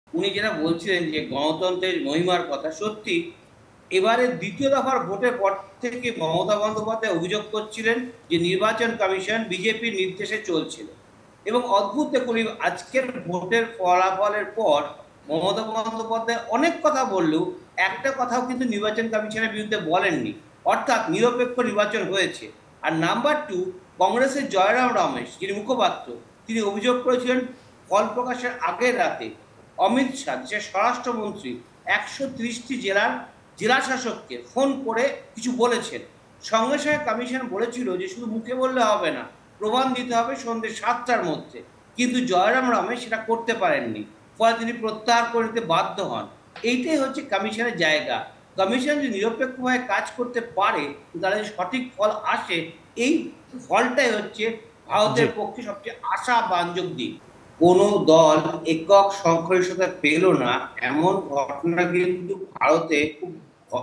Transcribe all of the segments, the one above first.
উনি যেটা বলছিলেন যে গণতন্ত্রের মহিমার কথা, সত্যি এবারে দ্বিতীয় দফার ভোটের পর থেকে মমতা বন্দ্যোপাধ্যায় অভিযোগ করছিলেন যে নির্বাচন কমিশন বিজেপির নির্দেশে চলছিল। এবং অদ্ভুত দেখুন, আজকের ভোটের ফলাফলের পর মমতা বন্দ্যোপাধ্যায় অনেক কথা বললেও একটা কথাও কিন্তু নির্বাচন কমিশনের বিরুদ্ধে বলেননি। অর্থাৎ নিরপেক্ষ নির্বাচন হয়েছে। আর নাম্বার টু, কংগ্রেসের জয়রাম রমেশ যিনি মুখপাত্র, তিনি অভিযোগ করেছিলেন ফল প্রকাশের আগের রাতে অমিত শাহ যে স্বরাষ্ট্রমন্ত্রী 130টি জেলার জেলা শাসককে ফোন করে কিছু বলেছেন। সঙ্গে সঙ্গে কমিশন বলেছিল যে শুধু মুখে বললে হবে না, প্রমাণ দিতে হবে সন্ধ্যে 7টার মধ্যে। কিন্তু জয়রাম রমেশ সেটা করতে পারেননি, ফলে তিনি প্রত্যাহার করে নিতে বাধ্য হন। এইটাই হচ্ছে কমিশনের জায়গা। কমিশন যদি নিরপেক্ষভাবে কাজ করতে পারে, তাহলে সঠিক ফল আসে। এই ফলটাই হচ্ছে জি। ভারতের পক্ষে সবচেয়ে আশাব্যঞ্জক দিক। কোনো দল একক সংখ্যাগরিষ্ঠতা পেল না, এমন ঘটনা কিন্তু ভারতে খুব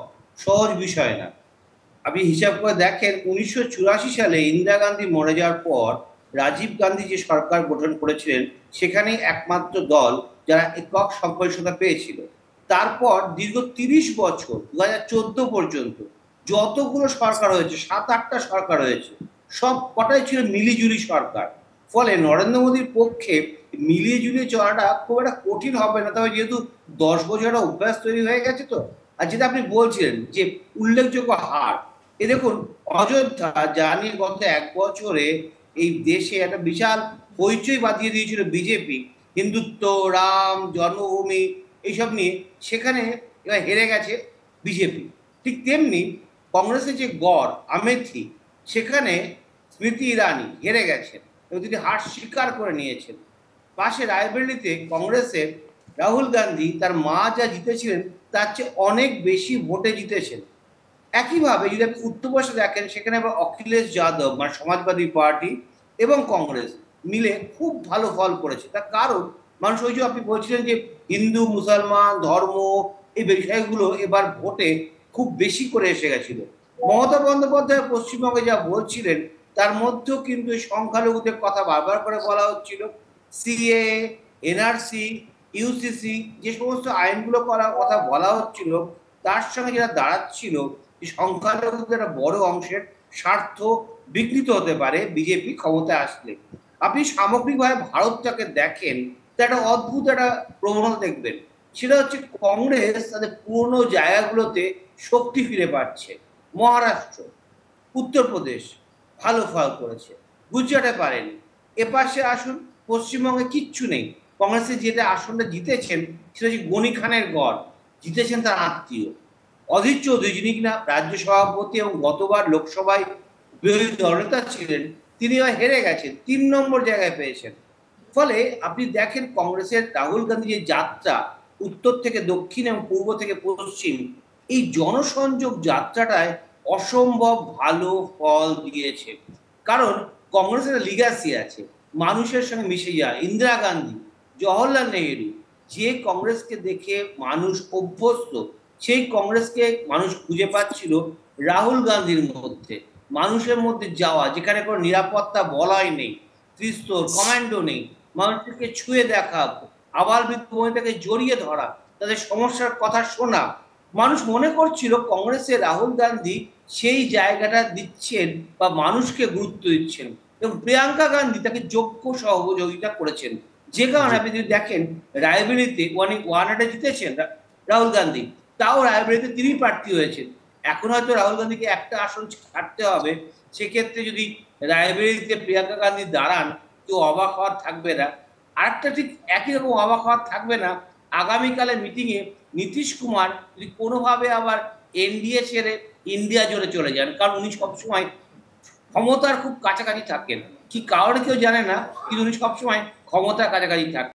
সহজ বিষয় না। আপনি হিসাব করে দেখেন, 1984 সালে ইন্দিরা গান্ধী মরে যাওয়ার পর রাজীব গান্ধী যে সরকার গঠন করেছিলেন, সেখানেই একমাত্র দল যারা একক সংখ্যাগরিষ্ঠতা পেয়েছিল। তারপর দীর্ঘ 30 বছর 2014 পর্যন্ত যতগুলো সরকার হয়েছে, 7-8টা সরকার হয়েছে, সব কটাই ছিল মিলিজুলি সরকার। ফলে নরেন্দ্র মোদীর পক্ষে মিলিয়ে ঝুলিয়ে চলাটা খুব একটা কঠিন হবে না। তবে যেহেতু 10 বছরের অভ্যাস তৈরি হয়ে গেছে, তো আর যেটা আপনি বলছিলেন যে উল্লেখযোগ্য হার, এ দেখুন, অযোধ্যা যা নিয়ে গত 1 বছরে এই দেশে একটা বিশাল হইচই বাঁধিয়ে দিয়েছিল বিজেপি, হিন্দুত্ব, রাম জন্মভূমি এইসব নিয়ে, সেখানে এবার হেরে গেছে বিজেপি। ঠিক তেমনি কংগ্রেসের যে গড় আমেথি, সেখানে স্মৃতি ইরানি হেরে গেছেন এবং তিনি হার স্বীকার করে নিয়েছেন। পাশে রায়বেরিলিতে কংগ্রেসের রাহুল গান্ধী তার মা যা জিতেছিলেন তার চেয়ে অনেক বেশি ভোটে জিতেছেন। একইভাবে যদি আপনি উত্তরপ্রদেশে দেখেন, সেখানে আবার অখিলেশ যাদব মানে সমাজবাদী পার্টি এবং কংগ্রেস মিলে খুব ভালো ফল করেছে। তার কারণ, মানুষ ওই যে আপনি বলছিলেন যে হিন্দু মুসলমান ধর্ম এই বিষয়গুলো এবার ভোটে খুব বেশি করে এসে গেছিল। মমতা বন্দ্যোপাধ্যায় পশ্চিমবঙ্গে যা বলছিলেন, তার মধ্যেও কিন্তু এই সংখ্যালঘুদের কথা বারবার করে বলা হচ্ছিল। সিএ, এনআরসি, ইউসিসি যে সমস্ত আইনগুলো করার কথা বলা হচ্ছিল, তার সঙ্গে যেটা দাঁড়াচ্ছিল, সংখ্যালঘুদের একটা বড় অংশের স্বার্থ বিঘ্নিত হতে পারে বিজেপি ক্ষমতায় আসলে। আপনি সামগ্রিকভাবে ভারতটাকে দেখেন, তো একটা অদ্ভুত একটা প্রবণতা দেখবেন। সেটা হচ্ছে কংগ্রেস তাদের পুরনো জায়গাগুলোতে শক্তি ফিরে পাচ্ছে। মহারাষ্ট্র, উত্তরপ্রদেশ ভালো ফল করেছে, গুজরাটে পারেনি। এপাশে আসুন, পশ্চিমবঙ্গে কিচ্ছু নেই। কংগ্রেসের যেটা আসনটা জিতেছেন, সেটা হচ্ছে গনি খানের গড়, জিতেছেন তার আত্মীয় অধীর চৌধুরী, যিনি কিনা রাজ্য সভাপতি এবং গতবার লোকসভায় বিরোধী দলনেতা ছিলেন। তিনি হেরে গেছেন, 3 নম্বর জায়গায় পেয়েছেন। ফলে আপনি দেখেন কংগ্রেসের রাহুল গান্ধী যে যাত্রা, উত্তর থেকে দক্ষিণ এবং পূর্ব থেকে পশ্চিম, এই জনসংযোগ যাত্রাটায় অসম্ভব ভালো ফল দিয়েছে। কারণ কংগ্রেসের লিগাসি আছে, মানুষের সঙ্গে মিশে যায়। ইন্দিরা গান্ধী, জওহরলাল নেহেরু, যে কংগ্রেসকে দেখে মানুষ অভ্যস্ত, সেই কংগ্রেসকে মানুষ খুঁজে পাচ্ছিল রাহুল গান্ধীর মধ্যে। মানুষের মধ্যে যাওয়া, যেখানে কোনো নিরাপত্তা বলয় নেই, ত্রিস্তর কমান্ডো নেই, মানুষকে ছুঁয়ে দেখা, আবার বৃদ্ধ মহিলাকে জড়িয়ে ধরা, তাদের সমস্যার কথা শোনা। মানুষ মনে করছিল কংগ্রেসের রাহুল গান্ধী সেই জায়গাটা দিচ্ছেন বা মানুষকে গুরুত্ব দিচ্ছেন, এবং প্রিয়াঙ্কা গান্ধী তাকে যোগ্য সহযোগিতা করেছেন। যে কারণে জি। আপনি যদি দেখেন, রায়বেরিলিতে ওয়ান জিতেছেন রাহুল গান্ধী, তাও রায়বেরিলিতে তিনি প্রার্থী হয়েছেন। এখন হয়তো রাহুল গান্ধীকে একটা আসন ছাড়তে হবে। সেক্ষেত্রে যদি রায়বেরিলিতে প্রিয়াঙ্কা গান্ধী দাঁড়ান, কেউ অবাক হওয়ার থাকবে না। আরেকটা ঠিক একই রকম অবাক হওয়ার থাকবে না, আগামীকালের মিটিংয়ে নীতিশ কুমার যদি কোনোভাবে আবার এনডিএ ছেড়ে ইন্ডিয়া জোড়ে চলে যান। কারণ উনি সবসময় ক্ষমতার খুব কাছাকাছি থাকেন, কি কারণে কেউ জানে না, কিন্তু উনি সবসময় ক্ষমতার কাছাকাছি থাকেন।